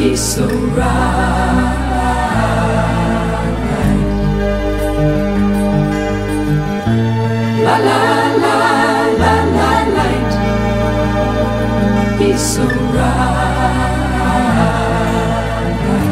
He's so right. La la la la la light. He's so right.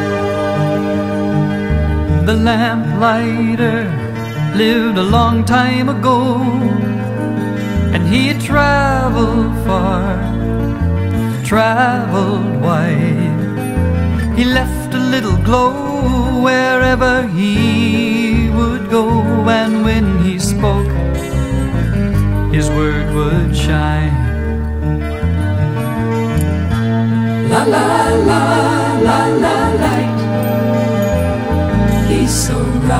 The lamplighter lived a long time ago, and he had traveled far, traveled wide. He left a little glow wherever he would go, and when he spoke, his word would shine. La la la la la light. He's so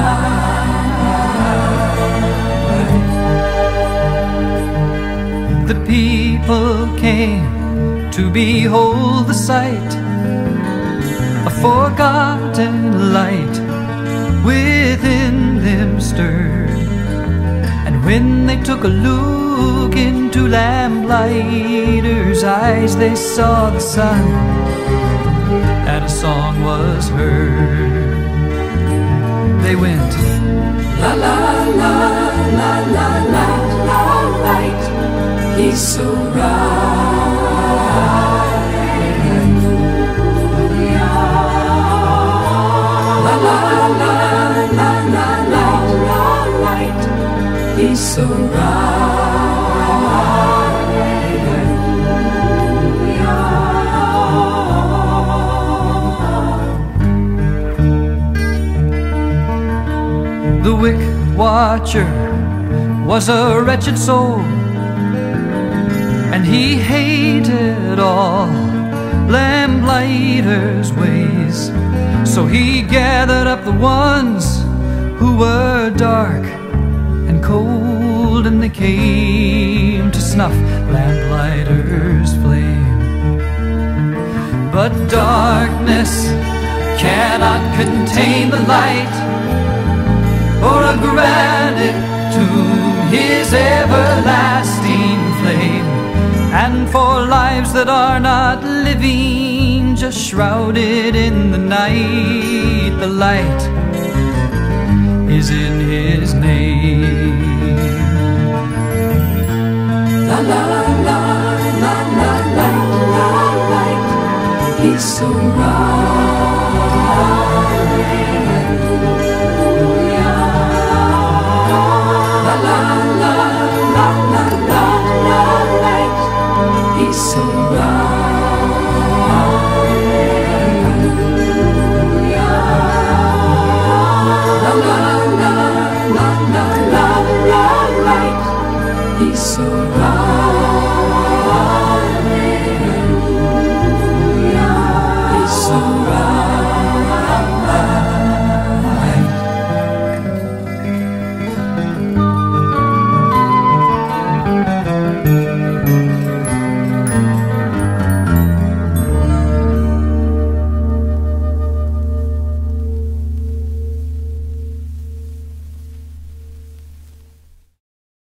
right. The people came to behold the sight, a forgotten light within them stirred. And when they took a look into Lamplighter's eyes, they saw the sun, and a song was heard. They went la la la la la la la light. He's so right. La la la la la la la light. He's so right. The wick watcher was a wretched soul, and he hated all Lamplighter's ways. So he gathered up the ones who were dark and cold, and they came to snuff Lamplighter's flame. But darkness cannot contain the light, or a granite tomb his everlasting flame. And for lives that are not living, just shrouded in the night, the light is in his name. La la la la la la la light. He's so right.